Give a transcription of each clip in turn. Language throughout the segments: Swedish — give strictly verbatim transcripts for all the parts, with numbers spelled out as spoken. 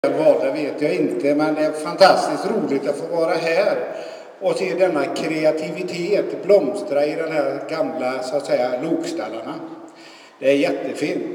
Vad, det vet jag inte, men det är fantastiskt roligt att få vara här och se denna kreativitet blomstra i den här gamla, så att säga, lokstallarna. Det är jättefint.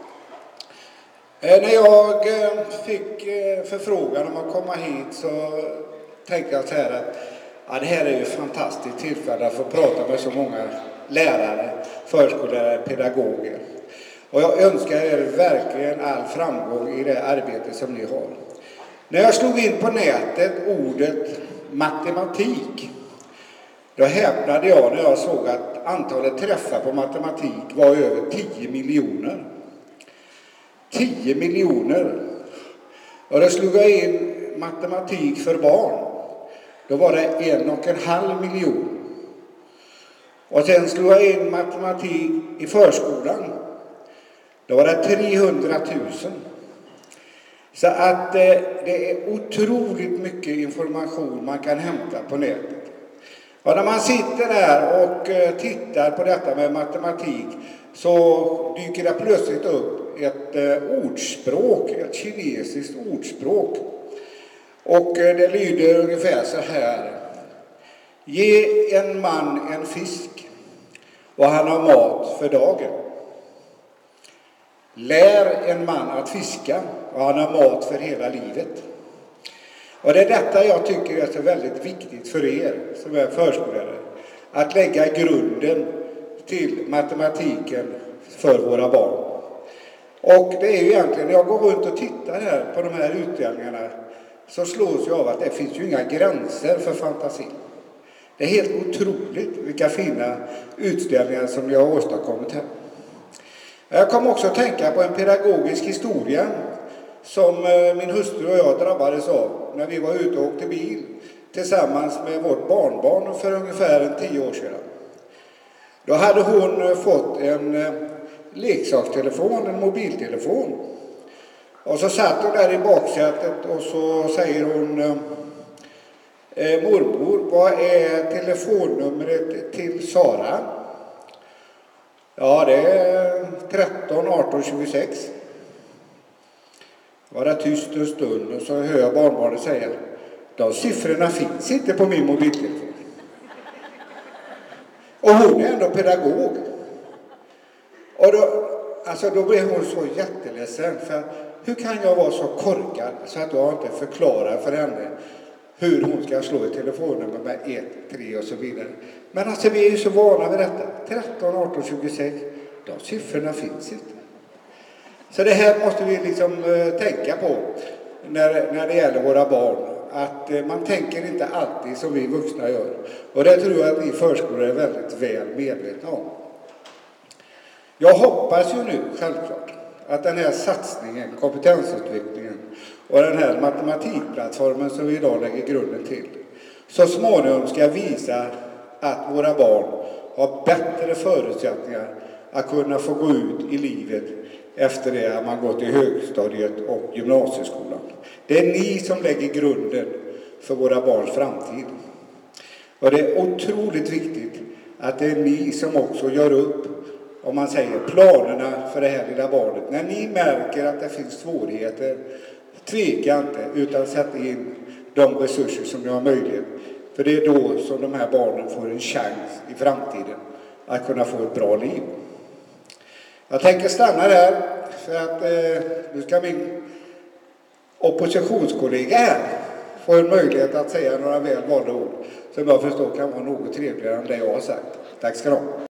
När jag fick förfrågan om att komma hit så tänkte jag så här att ja, det här är ju ett fantastiskt tillfälle att få prata med så många lärare, förskollärare, pedagoger. Och jag önskar er verkligen all framgång i det arbete som ni har. När jag slog in på nätet ordet matematik, då häpnade jag när jag såg att antalet träffar på matematik var över tio miljoner. tio miljoner. Och då slog jag in matematik för barn. Då var det en och en halv miljon. Och sen slog jag in matematik i förskolan. Då var det trehundratusen. Så att eh, det är otroligt mycket information man kan hämta på nätet. Och när man sitter där och eh, tittar på detta med matematik så dyker det plötsligt upp ett eh, ordspråk, ett kinesiskt ordspråk. Och eh, det lyder ungefär så här. Ge en man en fisk och han har mat för dagen. Lär en man att fiska och han har mat för hela livet. Och det är detta jag tycker är så väldigt viktigt för er som är förskollärare. Att lägga grunden till matematiken för våra barn. Och det är ju egentligen, när jag går runt och tittar här på de här utställningarna så slås jag av att det finns ju inga gränser för fantasin. Det är helt otroligt vilka fina utställningar som jag har åstadkommit här. Jag kom också att tänka på en pedagogisk historia som min hustru och jag drabbades av när vi var ute och åkte bil tillsammans med vårt barnbarn för ungefär en tio år sedan. Då hade hon fått en leksakstelefon, en mobiltelefon. Och så satt hon där i baksätet och så säger hon eh, mormor, vad är telefonnumret till Sara? Ja, det är tretton arton tjugosex. Var det tyst en stund och så hör jag barnbarnet säga de siffrorna finns inte på min mobiltelefon. Och hon är ändå pedagog. Och då, alltså då blev hon så jätteledsen. För hur kan jag vara så korkad så att jag inte förklarar för henne hur hon ska slå ett telefonnummer med ett, tre och så vidare. Men alltså vi är ju så vana vid detta. tretton arton tjugosex, de siffrorna finns inte. Så det här måste vi liksom uh, tänka på när, när det gäller våra barn. Att uh, man tänker inte alltid som vi vuxna gör. Och det tror jag att vi förskolor är väldigt väl medvetna om. Jag hoppas ju nu självklart att den här satsningen, kompetensutvecklingen och den här matematikplattformen som vi idag lägger grunden till så småningom ska visa att våra barn har bättre förutsättningar att kunna få gå ut i livet efter det att man gått i högstadiet och gymnasieskolan. Det är ni som lägger grunden för våra barns framtid. Och det är otroligt viktigt att det är ni som också gör upp, om man säger, planerna för det här lilla barnet. När ni märker att det finns svårigheter, tveka inte utan sätt in de resurser som ni har möjlighet. För det är då som de här barnen får en chans i framtiden att kunna få ett bra liv. Jag tänker stanna där för att eh, nu ska min oppositionskollega här få en möjlighet att säga några väl valda ord som jag förstår kan vara något trevligare än det jag har sagt. Tack ska du ha.